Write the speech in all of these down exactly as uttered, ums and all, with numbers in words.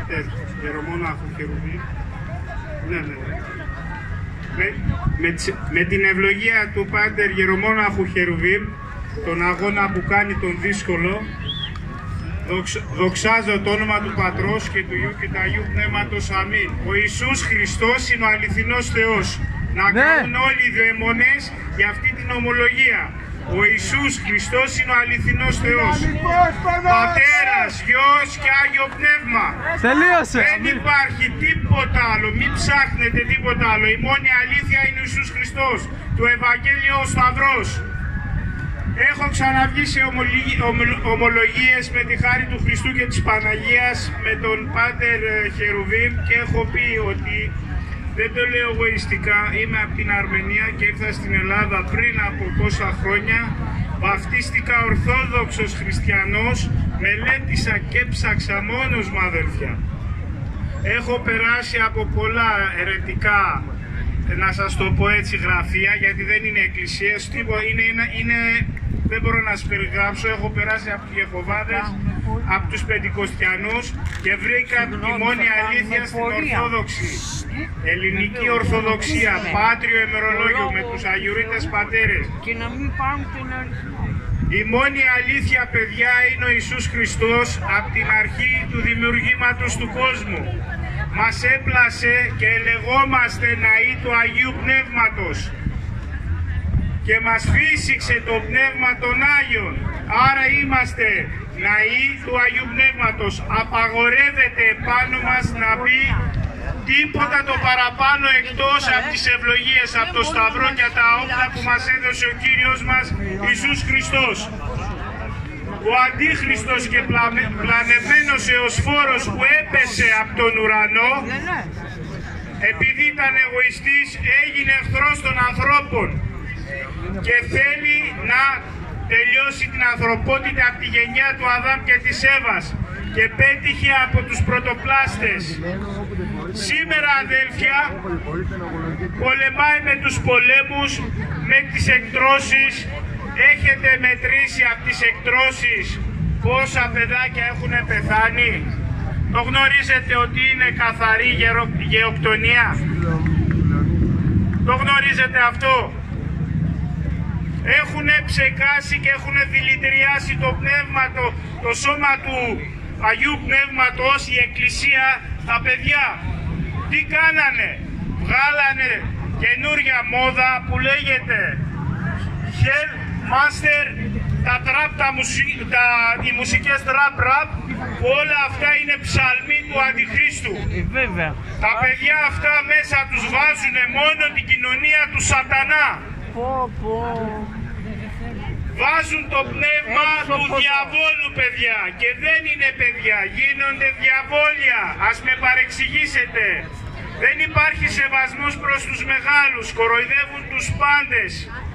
Ιερομόναχο Χερουβίμ. Ναι, ναι, ναι. Με, με, με την ευλογία του Πάτερ Ιερομόναχου Χερουβίμ, τον αγώνα που κάνει τον δύσκολο, δοξ, δοξάζω το όνομα του Πατρός και του Υιού και του Αγίου Πνεύματος. Αμήν. Ο Ιησούς Χριστός είναι ο αληθινός Θεός. Να ναι. κάνουν όλοι οι δαίμονες για αυτή την ομολογία. Ο Ιησούς Χριστός είναι ο αληθινός Θεός. Πατέρας, Υιός και Άγιο Πνεύμα. Τελείωσε. Δεν υπάρχει τίποτα άλλο. Μην ψάχνετε τίποτα άλλο. Η μόνη αλήθεια είναι ο Ιησούς Χριστός. Το Ευαγγέλιο ο Σταυρός. Έχω ξαναβγεί σε ομολογίες με τη χάρη του Χριστού και της Παναγίας με τον Πάτερ Χερουβίμ και έχω πει ότι δεν το λέω εγωιστικά, είμαι από την Αρμενία και ήρθα στην Ελλάδα πριν από τόσα χρόνια. Βαφτίστηκα Ορθόδοξος Χριστιανός, μελέτησα και ψάξα μόνος μου, αδελφιά. Έχω περάσει από πολλά ερετικά, να σας το πω έτσι, γραφεία, γιατί δεν είναι εκκλησίες, είναι, είναι, είναι, δεν μπορώ να σας περιγράψω. Έχω περάσει από τους Ιεχωβάδες, από τους Πεντηκοστιανούς και βρήκα τη μόνη αλήθεια στην Ορθόδοξη. Ελληνική Ορθοδοξία, πάτριο ημερολόγιο με τους Αγιορείτες Πατέρες. Και να μην πάρουν την αριθμό. Η μόνη αλήθεια, παιδιά, είναι ο Ιησούς Χριστός από την αρχή του δημιουργήματος του κόσμου. Μας έπλασε και λεγόμαστε ναοί του Αγίου Πνεύματος και μας φύσηξε το Πνεύμα των Άγιων. Άρα είμαστε ναοί του Αγίου Πνεύματος. Απαγορεύεται πάνω μας να μπει τίποτα το παραπάνω εκτός από τις ευλογίες, από το Σταυρό και τα όπλα που μας έδωσε ο Κύριος μας Ιησούς Χριστός. Ο Αντίχριστος και πλαμε, πλανεμένος εωσφόρος που έπεσε από τον ουρανό, επειδή ήταν εγωιστής, έγινε εχθρός των ανθρώπων και θέλει να τελειώσει την ανθρωπότητα από τη γενιά του Αδάμ και της Εύας και πέτυχε από τους πρωτοπλάστες. Σήμερα, αδέλφια, πολεμάει με τους πολέμους, με τις εκτρώσεις. Έχετε μετρήσει από τις εκτρώσεις πόσα παιδάκια έχουν πεθάνει? Το γνωρίζετε ότι είναι καθαρή γερο... γεοκτονία? Το γνωρίζετε αυτό? Έχουν ψεκάσει και έχουν δηλητηριάσει το πνεύμα, το, το σώμα του Αγίου Πνεύματος, η Εκκλησία, τα παιδιά. Τι κάνανε? Βγάλανε καινούρια μόδα που λέγεται Hell Master, τα τραπ, τα, μουσι... τα... οι μουσικές τραπ ραπ, που όλα αυτά είναι ψαλμοί του Αντιχρίστου. Βέβαια. Τα παιδιά αυτά μέσα τους βάζουν μόνο την κοινωνία του σατανά. Πω, πω. Βάζουν το πνεύμα του διαβόλου, παιδιά, και δεν είναι παιδιά, γίνονται διαβόλια. Ας με παρεξηγήσετε. Δεν υπάρχει σεβασμός προς τους μεγάλους, κοροϊδεύουν τους πάντες.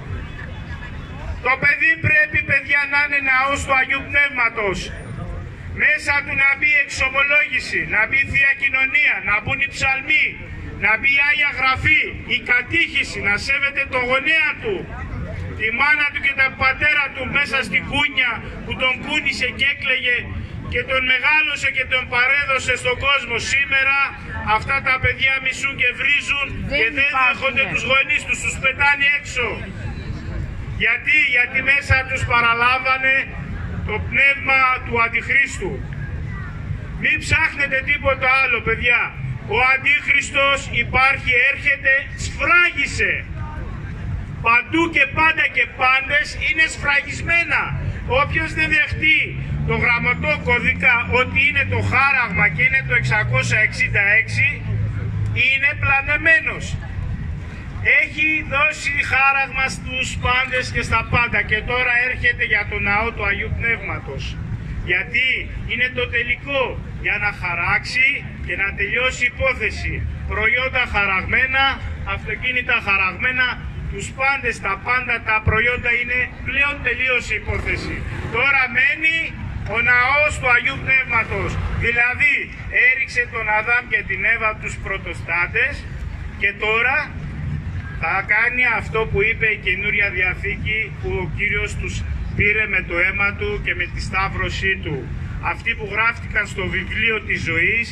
Το παιδί πρέπει, παιδιά, να είναι ναός του Αγίου Πνεύματος. Μέσα του να μπει εξομολόγηση, να μπει Θεία Κοινωνία, να μπουν οι ψαλμοί, να μπει η Άγια Γραφή, η κατήχηση, να σέβεται το γονέα του, τη μάνα του και τον πατέρα του μέσα στην κούνια που τον κούνησε και έκλαιγε και τον μεγάλωσε και τον παρέδωσε στον κόσμο. Σήμερα αυτά τα παιδιά μισούν και βρίζουν δεν και δεν δέχονται τους γονείς τους, τους πετάνε έξω. Γιατί, γιατί μέσα τους παραλάβανε το πνεύμα του Αντιχρίστου. Μην ψάχνετε τίποτα άλλο, παιδιά. Ο Αντίχριστος υπάρχει, έρχεται, σφράγισε. Παντού και πάντα και πάντες είναι σφραγισμένα. Όποιος δεν δεχτεί το γραμματό κώδικα ότι είναι το χάραγμα και είναι το εξακόσια εξήντα έξι, είναι πλανεμένος. Έχει δώσει χάραγμα στους πάντες και στα πάντα και τώρα έρχεται για το ναό του Αγίου Πνεύματος. Γιατί είναι το τελικό για να χαράξει και να τελειώσει η υπόθεση. Προϊόντα χαραγμένα, αυτοκίνητα χαραγμένα, τους πάντες, τα πάντα τα προϊόντα είναι πλέον τελείωση η υπόθεση. Τώρα μένει ο ναός του Αγίου Πνεύματος. Δηλαδή έριξε τον Αδάμ και την Εύα, τους πρωτοστάτες, και τώρα θα κάνει αυτό που είπε η Καινούρια Διαθήκη, που ο Κύριος τους πήρε με το αίμα του και με τη σταύρωσή του. Αυτοί που γράφτηκαν στο βιβλίο της ζωής